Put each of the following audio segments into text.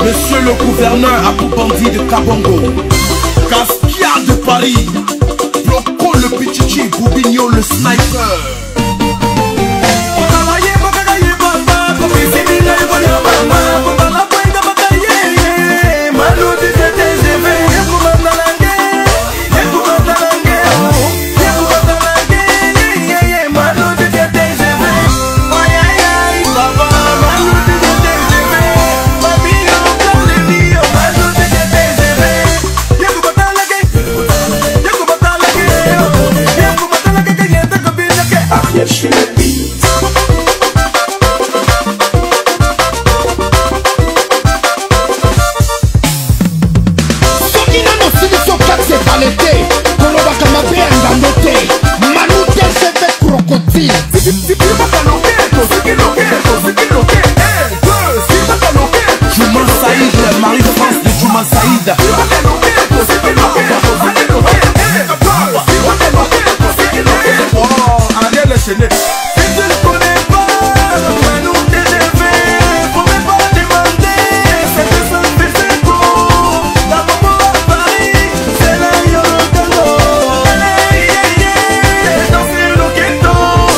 Monsieur le gouverneur Aboubandi de Kabongo, Caskia de Paris, Bloco le Pichichi, Boubigno le sniper. Marie-France de Djouma Saïd. Oh, Ariel Chenet. Si tu ne connais pas, nous TGV, faut même pas demander. C'est que ça fait c'est beau. La maman à Paris, c'est la Yolokano. Danser le ghetto.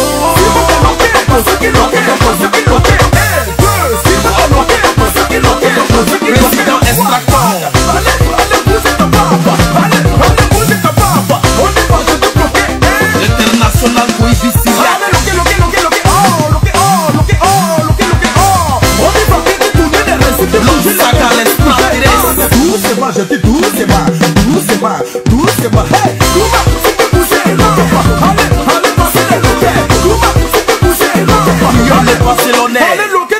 Président extracteur. International Boïbisilia. Doucement, je dis doucement, doucement, doucement. Hey, Douma, si tu bouges, allez, passer le loquet. Douma, si tu bouges, allez, passer le nez. Allez, loquet,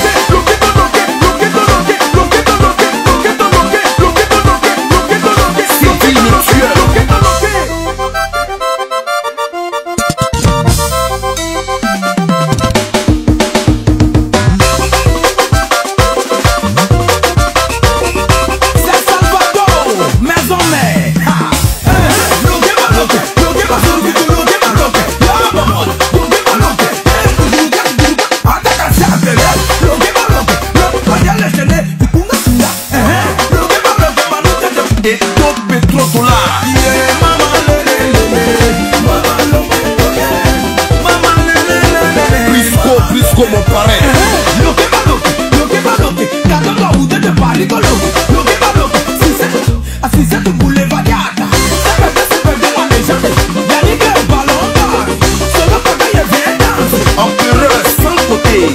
comme on paraît. Empereur sans côté.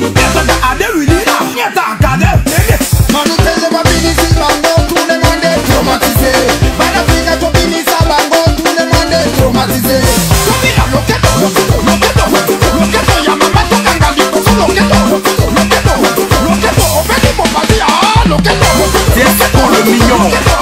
C'est pour le million.